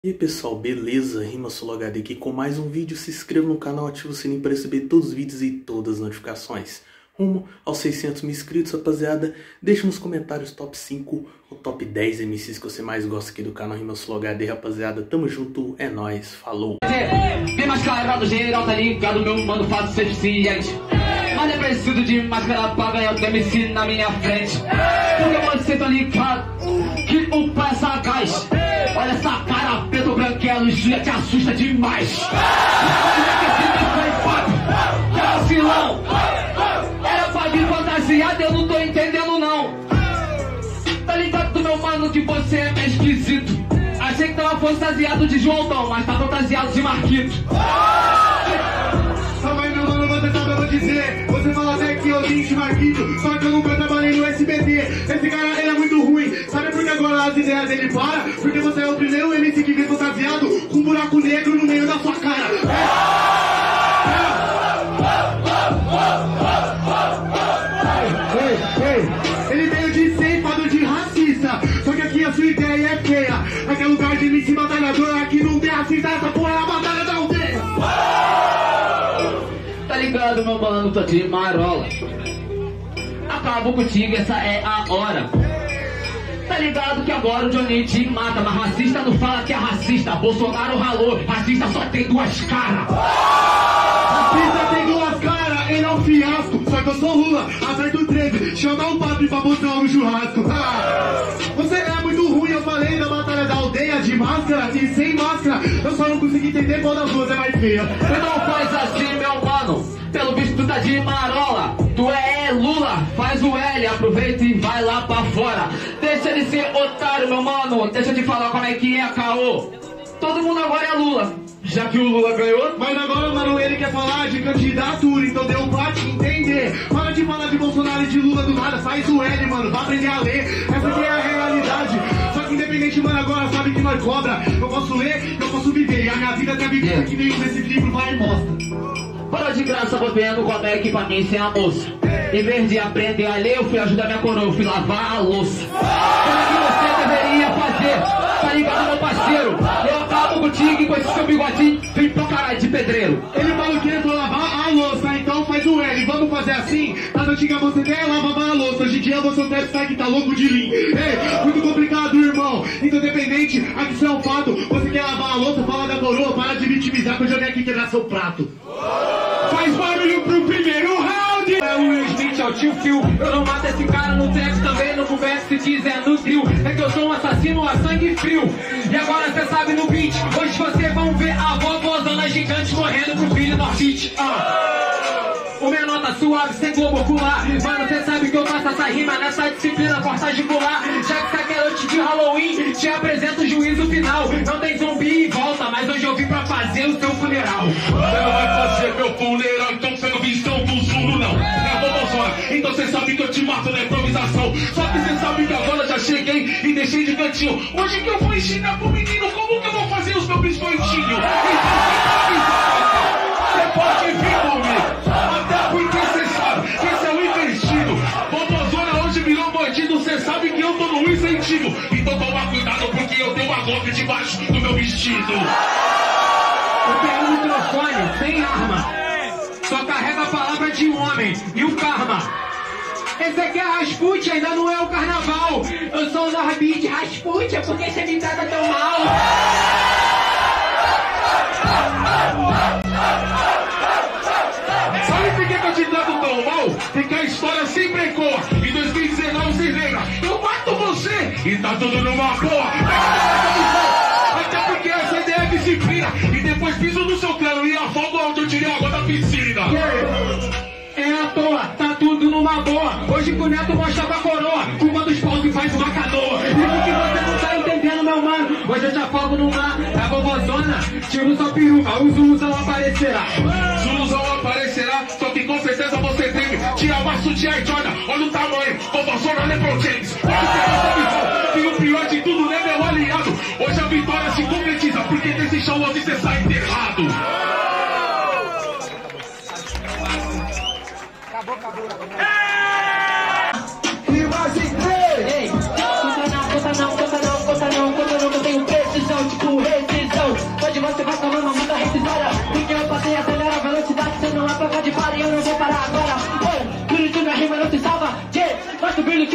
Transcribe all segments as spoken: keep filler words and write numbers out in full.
E aí pessoal, beleza? RimaSoloHD aqui com mais um vídeo. Se inscreva no canal, ative o sininho para receber todos os vídeos e todas as notificações. Rumo aos seiscentos mil inscritos, rapaziada. Deixa nos comentários top cinco ou top dez M Cs que você mais gosta aqui do canal RimaSoloHD, rapaziada. Tamo junto, é nóis, falou! Bem mascarado, geral tá ligado, meu mano, faço ser eficiente. Mas é preciso de máscara pra ganhar o M C na minha frente. Porque você tá ligado que o pai é sagaz. Olha essa cara preto branquelo, isso já te assusta demais. Que vacilão. Era pra vir fantasiado, eu não tô entendendo não. Tá ligado do meu mano que você é meio esquisito. Achei que tava fantasiado de João Dom, mas tá fantasiado de Marquito. Calma aí, meu mano, você sabe, eu vou dizer. Você fala até que eu tenho de Marquito, só que eu nunca trabalhei no S B T. Esse cara, ele é muito ruim. Sabe por que agora as ideias dele param? Porque você é o primeiro M C que vem fantasiado com um buraco negro no meio da sua cara. Ei, ei, ele veio de ceifado de racista. Só que aqui a sua ideia é feia. Aqui é lugar de M C batalhador, aqui não tem racista, essa porra é a batalha da aldeia. Tá ligado, meu mano, tô de marola. Acabo contigo, essa é a hora. Tá ligado que agora o Johnny te mata, mas racista não fala que é racista. Bolsonaro ralou, racista só tem duas caras. Racista tem duas caras, ele é um fiasco. Só que eu sou Lula, acerto treze, chama um papo pra botar um churrasco. Ah, você é muito ruim, eu falei da batalha da aldeia de máscara e sem máscara. Eu só não consegui entender qual das duas é mais feia. Tu não faz assim, meu mano. Pelo visto tu tá de marola. Tu é Lula, faz o L, aproveita e vai lá pra fora. Deixa de ser otário, meu mano. Deixa de falar como é que é, caô. Todo mundo agora é Lula, já que o Lula ganhou. Mas agora, mano, ele quer falar de candidatura, então deu pra te entender. Para de falar de Bolsonaro e de Lula do nada, faz o L, mano, vai aprender a ler. Essa aqui é a realidade. Só que independente, mano, agora sabe que nós cobra. Eu posso ler, eu posso viver. E a minha vida tá vivida yeah. Que nenhum desses livros vai e mostra. Para de graça, vou vendo como é que pra mim ser a moça. Em vez de aprender a ler, eu fui ajudar minha coroa, eu fui lavar a louça. Como que você deveria fazer? Tá ligado, meu parceiro? Eu acabo contigo e com esse seu bigodinho, vem pra caralho de pedreiro. Ele fala que eu vou lavar a louça, então faz o L. Vamos fazer assim? Nas antigas você até lavava a louça, hoje em dia você deve estar que tá louco de lim. Ei, muito complicado, irmão. Então, dependente, aqui isso é um fato. Você quer lavar a louça, fala da coroa, para de vitimizar que eu já vim aqui quebrar seu prato. Faz barulho pro primeiro round! É o Will Smith, é o tio Phil. Eu não mato esse cara no trap, também não converso se quiser no trio. É que eu sou um assassino a sangue frio. E agora cê sabe no beat, hoje vocês vão ver a vovózona gigante correndo pro filho do Orbit. Ah. O menor tá suave, sem globo ocular. Mano, cê sabe que eu faço essa rima nessa disciplina portagicular. Já que essa é noite de Halloween, te apresento o juízo final. Não tem zumbi e volta, mas hoje eu vim pra fazer o seu funeral. Você não vai fazer meu funeral, então você não visão do Zulu, não. É a vovózona, então cê sabe que eu te mato na improvisação. Só que cê sabe que agora eu já cheguei e deixei de cantinho. Hoje que eu vou ensinar pro menino como que eu vou fazer os meus biscoitinhos. Você pode vir comigo, até porque cê sabe que esse é o investido. Vovózona hoje virou bandido, cê sabe que eu tô no incentivo. Então toma cuidado porque eu tenho uma golpe debaixo do meu vestido. Eu tenho um microfone sem arma, só carrega a palavra de um homem e o karma. Esse aqui é Rasputin, ainda não é o carnaval. Eu sou o Norbit Rasputin, é porque você me trata tão mal. Sabe por que eu te trato tão mal? Porque a história sempre ecoa. Em dois mil e dezenove, vocês lembram? Eu mato você e tá tudo numa boa. Até porque essa ideia é disciplina. E depois piso no seu cano e afogo onde eu tirei a água da piscina. É à toa, tá tudo numa boa. Hoje que o Neto mostra pra coroa, uma dos paus e faz uma canoa. E porque você não tá entendendo, meu mano, hoje eu te afogo no mar. A vovózona, tiro sua peruca, o Zuluzão aparecerá. Zuluzão aparecerá, só que com certeza você teme. Tira maço de Air Jordan, olha o tamanho, vovózona LeBron James. Pode ter essa visão, que o pior de tudo, né, meu aliado? Hoje a vitória se concretiza, porque desse show hoje você sai enterrado. Acabou, acabou. E mais em três! Ei, conta não, conta não, conta não, conta não, conta não, que eu tenho precisão, tipo, receita.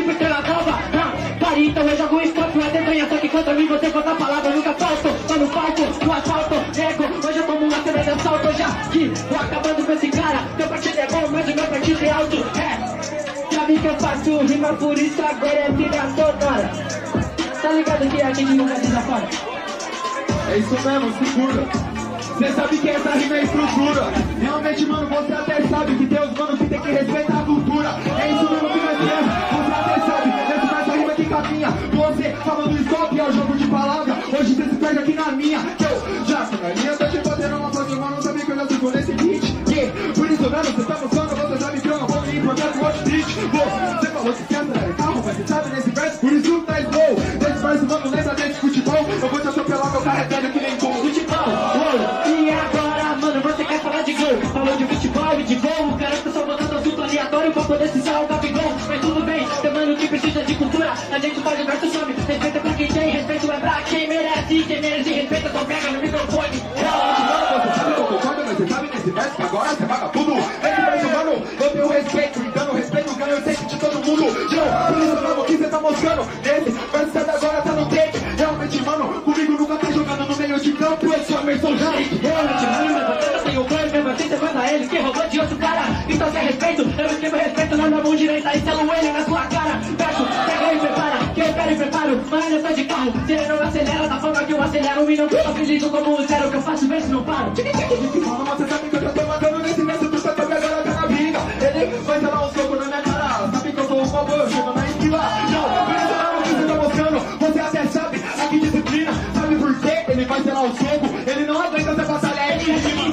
tipo estrela nova. Ah, pare, então eu jogo escopo, a dedanha, só que contra mim você conta a palavra, nunca falto. Tô no palco, no asfalto, nego, hoje eu tomo uma cena de assalto, já que vou acabando com esse cara. Meu partido é bom, mas o meu partido é alto. É, já vi que eu faço rima, por isso agora é trilha sonora. Tá ligado que a gente nunca desafora? É isso mesmo, segura. Cê sabe que essa rima é estrutura. Realmente, mano, você até sabe que tem os manos que tem que respeitar a cultura. É isso mesmo que nós temos, você até sabe. Essa nessa rima que caminha. Você falando stop, é o jogo de palavra. Hoje você se perde aqui na minha. Que eu já tô na linha, tô te botando uma foto, mano, sabe que eu já sigo nesse beat. Yeah. Por isso mesmo, você tá mostrando, você sabe que eu não vou me importar com outro beat. Você falou que quer é carro, mas você sabe nesse verso, por isso tá slow. Nesse verso, mano, lembra desse futebol. Eu vou te atropelar, meu carro é velho que nem gol. Futebol, oh. E agora, mano, você quer falar de gol? Falou de futebol e de gol. O cara tá só botando assunto aleatório pra poder se salvar o Gabigol. Mas tudo bem, tem mano que precisa de cultura. A gente faz o verso some. Respeita pra quem tem, respeito é pra quem merece. Quem merece respeita, só pega no microfone. Realmente, mano, você sabe que eu concordo, mas você sabe nesse verso que agora você paga tudo. Esse verso, mano, eu tenho respeito. E dando respeito, ganho sempre de todo mundo. Joe, por isso mesmo que você tá mostrando. Nesse verso você agora tá no take. Realmente, mano, comigo nunca tá jogando no meio de campo. Eu sou Emerson Shake. Realmente, mano, mas você não tem o plano. Mesmo assim você manda ele que roubou de outro cara. Então quer respeito, eu não quero respeito na minha mão direita e selo ele na sua cara. Verso, pega e prepara, que eu quero e preparo. Mas eu tô de carro, se ele não acelera, da forma que eu acelero. E não tô feliz como o zero que eu faço, vê se não paro. Mano, você sabe que eu já tô matando nesse verso. Tu sabe agora tá na briga. Ele vai dar um soco na minha cara. Sabe que eu sou um favor, eu chego na esquiva. Não, por isso não, que você tá mostrando. Você até sabe, aqui disciplina. Sabe por quê? Ele vai dar um soco. Ele não aguenta essa batalha, ele é de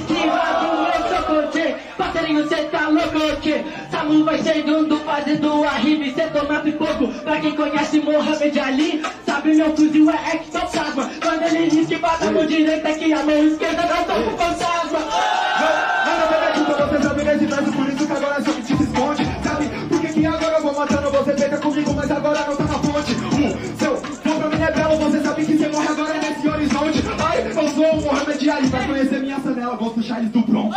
parceirinho, cê tá louco, que Samu vai chegando, fazendo a rima e cê toma pipoco. Pra quem conhece Mohamed Ali, sabe meu fuzil é ectoplasma. Quando ele diz que bota a mão direita, que a mão esquerda não tá com fantasma. Nada verdade, então você sabe nesse verso, por isso que agora só me te esconde. Sabe por que que agora eu vou matando, você fica comigo, mas agora não tá na fonte. Uh, seu flow pra mim é belo, você sabe que cê morre agora nesse horizonte. Ai, eu sou o Mohamed Ali, vai conhecer minha sanela, gosto do Charles do Bronx.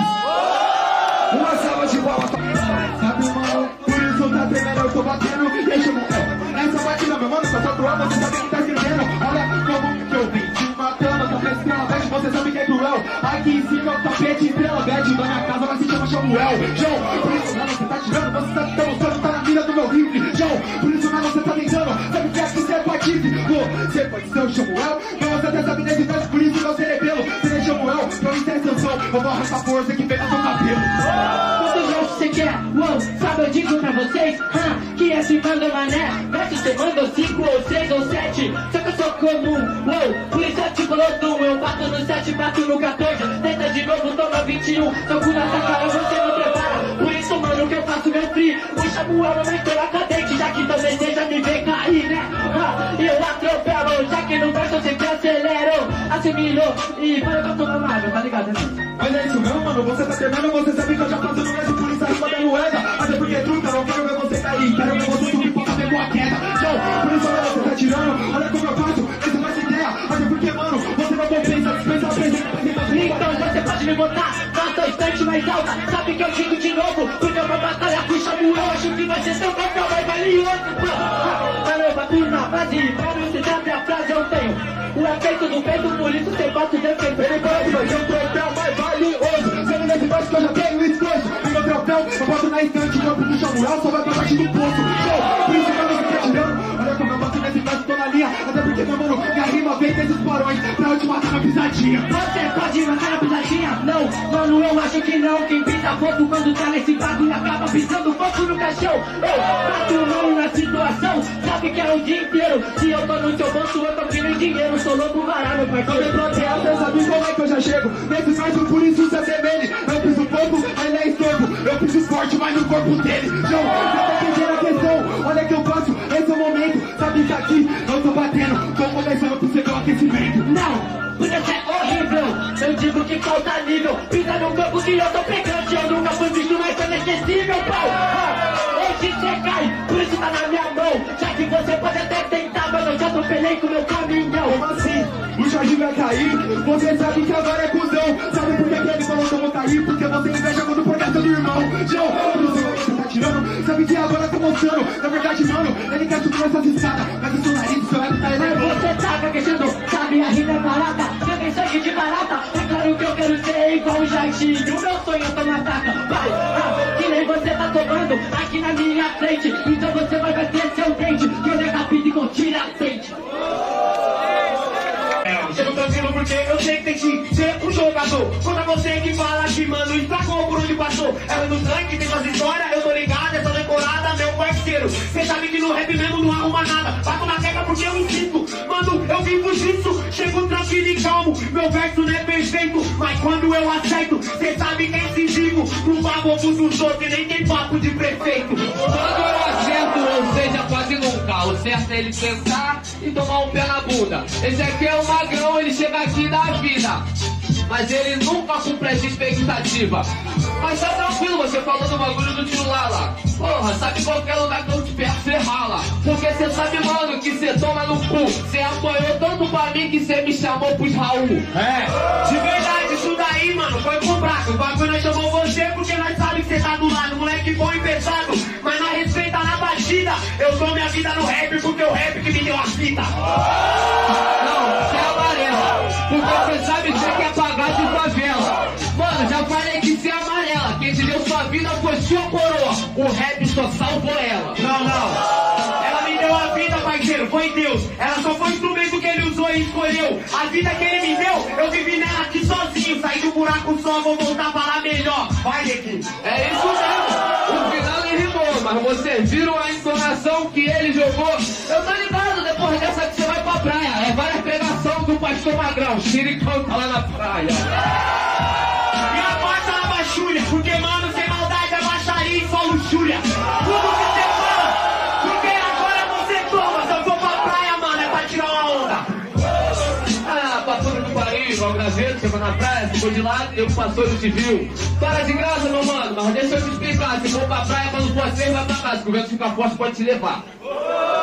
Uma salva de palmas, sabe, mano? Por isso tá tremendo, eu tô batendo. Deixa eu essa batida, meu mano, só tô atuando, você sabe que tá escrevendo. Olha como que eu vim te matando, tá vendo estrela bad, você sabe que é cruel. Aqui em cima é o tapete, estrela bad, da minha casa vai se chama Samuel. João, por isso não, você tá tirando, você sabe que tá mostrando, tá na mira do meu rifle. João, por isso não, você tá tentando, sabe que é que você é patife. Você pode ser o Samuel, mas você até sabe nesse verso, por isso não serei pelo. Você é Samuel, pra mim ser seu som, eu vou arrancar força que vem no seu cabelo. Quantos versos você quer? Uou, sabe eu digo pra vocês hum, que esse manda mané. Verso você manda cinco ou seis ou sete. Só que eu sou comum, uou, por isso eu te coloco. Eu bato no sete, bato no quatorze. Tenta de novo, toma vinte e um. Toco nessa cara, você não prepara. Por isso, mano, que eu faço meu free. O Samuel não me pela cadente, já que também deseja me ver cair, né? Ah, eu atropelo, já que no verso eu sempre acelero. Assimilou e para eu tomar uma água, tá ligado, né? Mas é isso mesmo, mano, você tá tremendo, você sabe que eu já faço no verso, por isso a rima da moeda. Até porque truta, não quero ver você cair, quero ver você subir pra fazer com a queda. Então, por isso olha, você tá tirando, olha como eu faço, essa não é ideia. Até porque, mano, você não compensa, dispensa a presença, apresenta. Então você pode me botar na sua estante mais alta. Sabe que eu digo de novo, porque uma batalha com o Samuel, acho que vai ser seu papel mais valioso. Mano, eu bato na base, quero você sabe a frase eu tenho. O efeito do peito, por isso você bate defeito. Ele pode fazer um troféu mais valioso. Sendo nesse verso que eu já tenho escoço. E meu troféu, eu boto na estante, o corpo do Samuel só vai pra parte do poço. Show, por isso que você tá tirando. Olha como eu boto nesse verso, tô na linha. Até porque, meu mano, minha rima vem desses porões pra eu te matar na pisadinha. Você pode matar na pisadinha? Não, mano, eu acho que não. Quem pisa fogo quando tá nesse bagulho acaba pisando fogo no caixão. Eu bato mão na situação, sabe que é o dia inteiro. Se eu tô no seu bolso, eu tô pedindo dinheiro. Sou louco varado, meu parceiro. Não me bloqueia, você sabe como é que eu já chego. Nesse verso, por isso você assemelhe. Eu piso pouco, ele é estorvo. Eu piso forte, mas no corpo dele. João, você tá entendendo a questão. Olha que eu faço, esse é o momento. Sabe que aqui eu tô batendo, tô começando pro seu aquecimento. Não, porque você é horrível. Eu digo que falta nível. Pisa no campo que eu tô pegante. Eu nunca fui visto mais inesquecível, pau. Ah, hoje você cai, por isso tá na minha mão. Já que você pode até tentar, mas eu já atropelei com meu caminhão. Como assim? O Jorge vai cair? Você sabe que agora é cuzão. Sabe por que ele falou que eu vou cair? Porque você inveja quando por causa do irmão. João, você tá tirando? sabe que agora tá mostrando. Na verdade, mano, ele quer subir essas escadas, mas o seu nariz, o seu ego tá elevando. Você tá gaguejando, sabe, a rima é barata. Eu tenho sangue de barata, é claro que eu quero ser igual o Jardim. O meu sonho é tomar taca, vai, ah, que nem você tá tomando aqui na minha frente. Então você vai bater seu dente, que eu decapito e com tira-dente. Chego tranquilo porque eu sei que tem que ser um jogador. Contra você que fala que, mano, estragou por onde passou. Ela no tanque, tem suas histórias, eu tô ligado, essa decorada, meu parceiro. Cê sabe que no rap mesmo não arruma nada. Bato na queda porque eu insisto. Mano, eu vivo disso, chego tranquilo e calmo. Meu verso não é perfeito, mas quando eu acerto, cê sabe que é incisivo. Não bago dos outros e nem tem papo de prefeito. Quando eu acerto, ou seja, quase nunca. O certo é ele pensar e tomar um pé na bunda. Esse aqui é o magrão, ele chega aqui da vida, mas ele nunca cumpre essa expectativa. Mas tá tranquilo, você falou do bagulho do tio Lala. Porra, sabe qualquer lugar que eu te perto, cê rala. Porque cê sabe, mano, que cê toma no cu. Cê apanhou tanto pra mim que cê me chamou pros Raul. É, de verdade, isso daí, mano, foi comprado. O bagulho nós chamou você porque nós sabe que cê tá do lado. Moleque bom e pesado, mas nós respeita na batida. Eu dou minha vida no rap porque o rap que me deu a fita. Não, cê é amarela, porque cê sabe que cê quer pagar de favela. Mano, já falei que cê é amarela. Quem te deu sua vida foi sua coroa. O rap só salvou ela. Não, não, ela me deu a vida, parceiro, foi Deus. Ela só foi o instrumento que ele usou e escolheu. A vida que ele me deu, eu vivi nela aqui sozinho. Saí do buraco só, vou voltar pra lá melhor. Vai, Nequinho. É isso mesmo. O final ele rimou, mas vocês viram a entonação que ele jogou? Eu tô ligado, depois dessa que você vai pra praia. É várias pregações do pastor Magrão. Xiricão tá lá na praia. E abaixa a baixúria, porque, mano, sem maldade é baixaria e só luxúria. Tudo que você fala, porque agora você toma. Se eu for pra praia, mano, é pra tirar uma onda. Ah, passou no Paris, logo na vez, chegou na praia, ficou de lado e eu passou e te viu. Para de graça, meu mano, mas deixa eu te explicar. Se for pra praia, quando você vai pra casa, que o vento fica forte, pode te levar.